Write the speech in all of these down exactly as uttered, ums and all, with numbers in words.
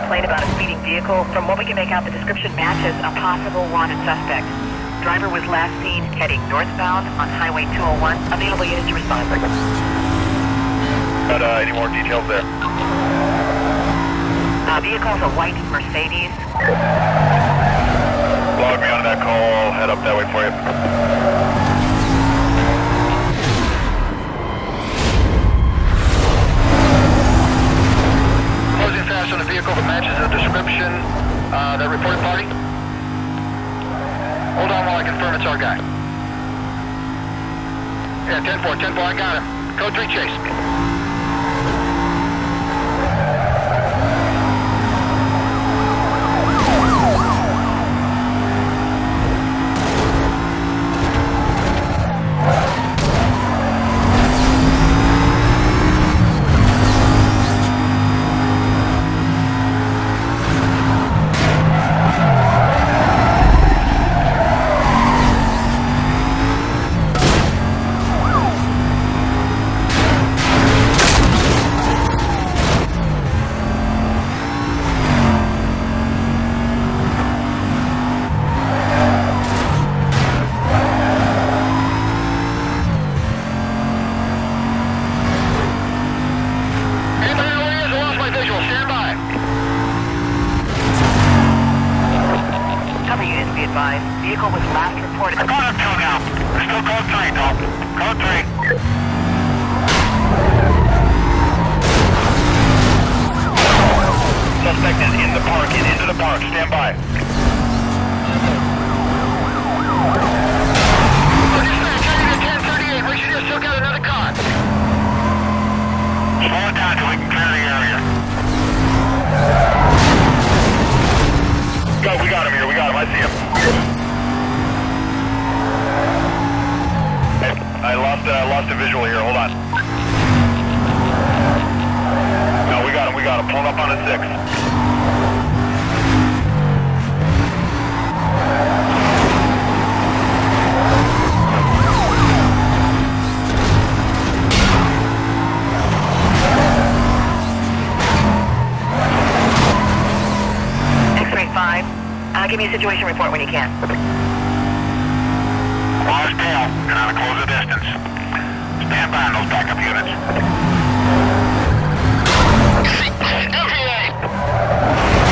complaint about a speeding vehicle. From what we can make out, the description matches a possible wanted suspect. Driver was last seen heading northbound on Highway two oh one. Available units to respond. Got uh, any more details there? Uh, vehicle's a white Mercedes. Log me onto that call. I'll head up that way for you. Closing fast on the vehicle that matches the description. Uh, that reported party? Hold on while I confirm it's our guy. Yeah, ten four, ten four, I got him. Code three chase. Vehicle was last reported. I got him two now. We're still code three, Tom. Code three. Suspect is in the park and into the park. Stand by. ten thirty-eight. We should just took out another car. Slow it down so we can clear the area. Go, we got him here. We got him. I see him. I lost, uh, lost a visual here, hold on. No, we got him, we got him. Pulling up on a six. X-ray five, uh, give me a situation report when you can. Lost tail, and on a close the distance. Stand by on those backup units. L T A!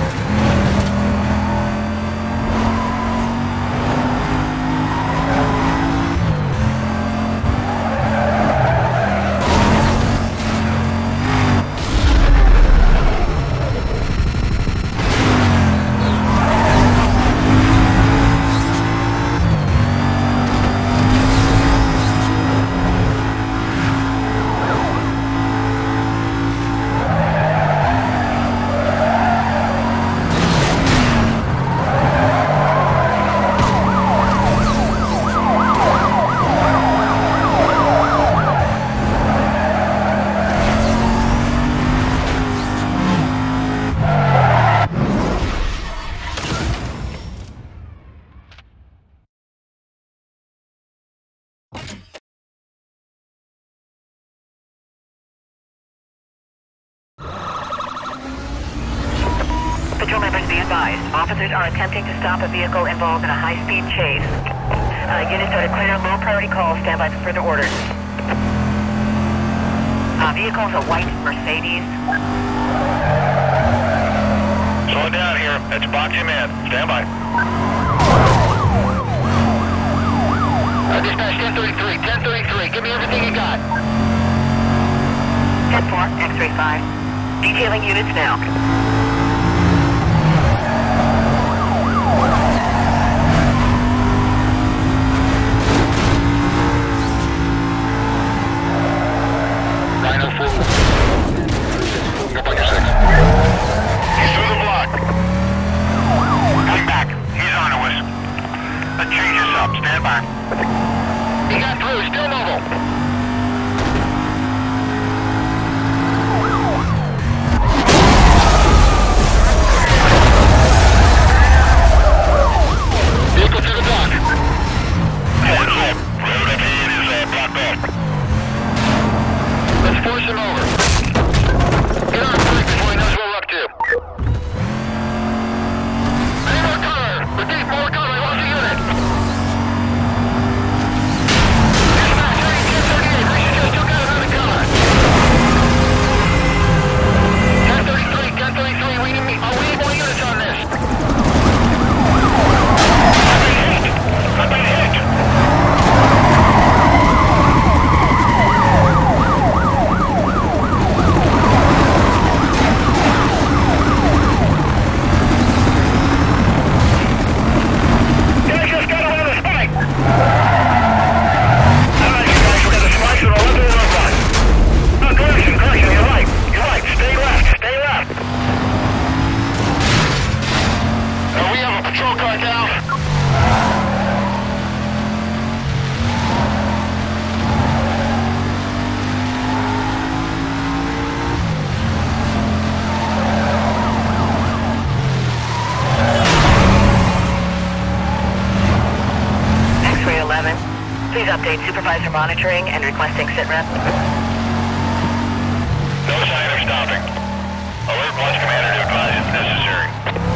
Patrol members be advised. Officers are attempting to stop a vehicle involved in a high-speed chase. Uh, units are to clear low-priority calls. Stand by for further orders. Uh, vehicle's a white Mercedes. Slow down here. It's boxing man. Stand by. Uh, dispatch ten thirty-three, ten thirty-three. Give me everything you got. ten four, X-ray five. Detailing units now. nine oh four. Go by your six. He's through the block. Coming back. He's on to us. Let's change this up. Stand by. He got through. Still mobile. Vehicle to the block. Heads up. Road ahead is uh, blocked off. Let's force him over. Get on quick before he knows what we're up to. Please update supervisor monitoring and requesting sitrep. No sign of stopping. Alert once commander to advise if necessary.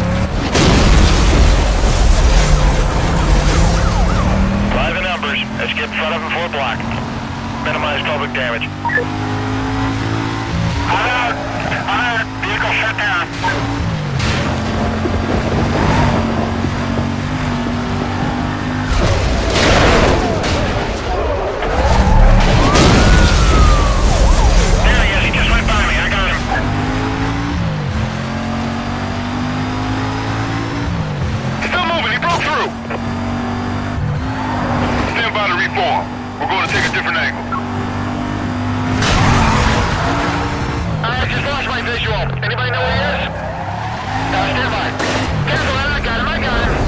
By the numbers, let's get in front of him for a block. Minimize public damage. Alert! Alert! Vehicle shut down. There he is, he just went by me, I got him. Still moving, he broke through. Stand by to reform. We're going to take a different angle. I just lost my visual. Anybody know where he is? Uh, stand by. Careful, I got him, I got him.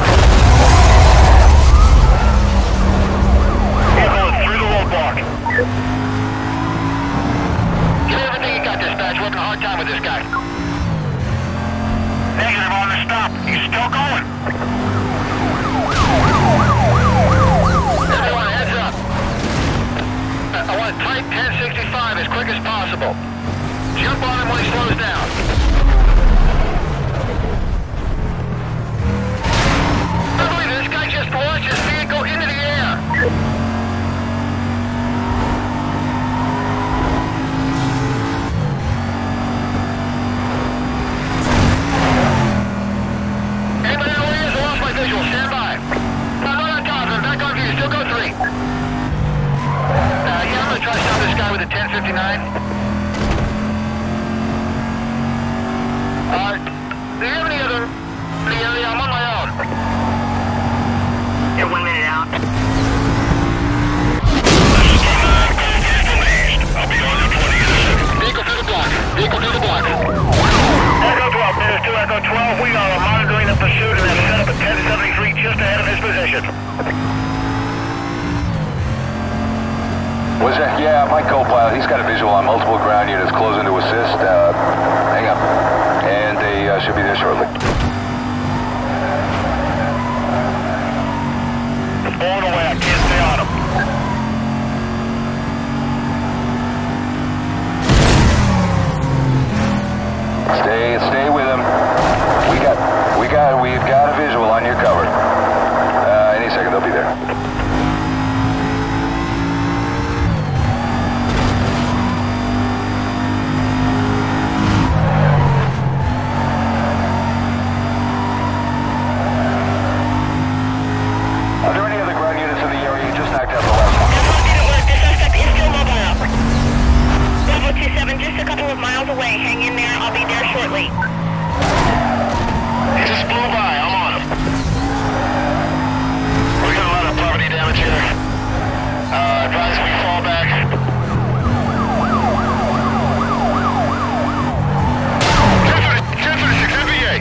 Vehicle is through the roadblock. Give me everything you got, dispatch. We're having a hard time with this guy. Negative on the stop. He's still going. Everyone, heads up. Uh, I want a tight ten sixty-five as quick as possible. Jump on him when he slows down. I believe this guy just launched his vehicle into the air. Anybody know where he is? I lost my visual. Stand by. I'm right on top of him. Back on view. Still go three. Uh, yeah, I'm gonna try to stop this guy with a ten fifty-nine. Uh, do you have any other in the area? I'm on my own. You're one minute out. I'll be on the twenty in a second. Vehicle through the block. Vehicle through the block. Echo twelve, this is two Echo twelve. We are monitoring the pursuit and have set up at ten seventy-three just ahead of his position. Was that? Yeah, my co-pilot, he's got a visual on multiple ground units closing to assist. Uh, hang up. And they uh, should be there shortly. It's blowing away, I can't stay on him. Stay, stay with him. We got, we got, we've got a visual on your cover. Uh, any second, they'll be there. Are there any other ground units in the area? You just knocked out the last one. The suspect is still mobile. Bravo two seven, just a couple of miles away. Hang in there. I'll be there shortly. He just blew by, I'm on him. We got a lot of property damage here. Uh, advise we fall back. ten thirty-six, N V A.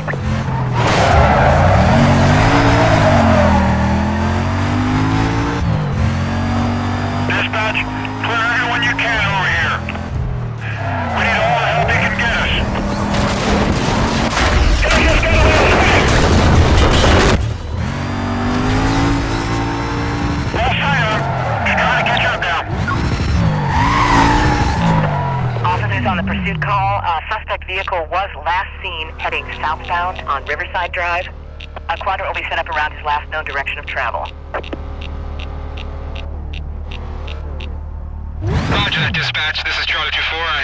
Dispatch, clear everyone you can over here. We need all the help they can get us. Can I just get away with me? Lost sight of him. He's trying to catch up now. Officers on the pursuit call. Uh, suspect vehicle was last seen heading southbound on Riverside Drive. A quadrant will be set up around his last known direction of travel. Roger that, dispatch. This is Charlie two four.